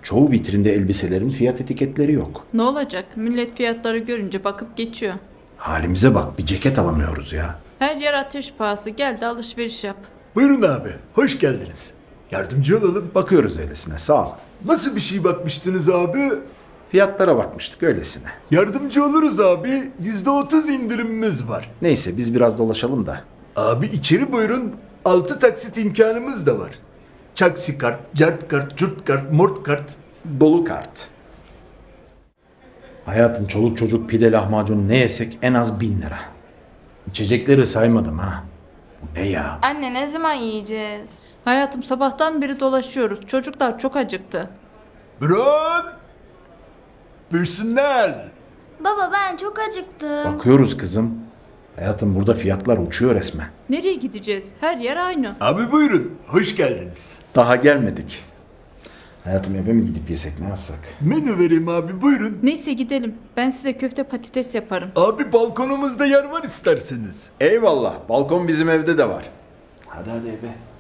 Çoğu vitrinde elbiselerin fiyat etiketleri yok. Ne olacak? Millet fiyatları görünce bakıp geçiyor. Halimize bak, bir ceket alamıyoruz ya. Her yer ateş pahası. Gel de alışveriş yap. Buyurun abi, hoş geldiniz. Yardımcı olalım. Bakıyoruz öylesine, sağ ol. Nasıl bir şey bakmıştınız abi? Fiyatlara bakmıştık öylesine. Yardımcı oluruz abi. %30 indirimimiz var. Neyse biz biraz dolaşalım da. Abi içeri buyurun. 6 taksit imkanımız da var. Çaksi kart, cart kart, curt kart, mort kart. Dolu kart. Hayatım, çoluk çocuk pide lahmacun ne yesek en az 1000 lira. İçecekleri saymadım ha. Bu ne ya? Anne ne zaman yiyeceğiz? Hayatım, sabahtan beri dolaşıyoruz. Çocuklar çok acıktı. Bron! Buyursunlar. Baba ben çok acıktım. Bakıyoruz kızım. Hayatım, burada fiyatlar uçuyor resmen. Nereye gideceğiz? Her yer aynı. Abi buyurun, hoş geldiniz. Daha gelmedik. Hayatım, eve mi gidip yesek, ne yapsak? Menü vereyim abi, buyurun. Neyse gidelim. Ben size köfte patates yaparım. Abi balkonumuzda yer var isterseniz. Eyvallah, balkon bizim evde de var. Hadi eve.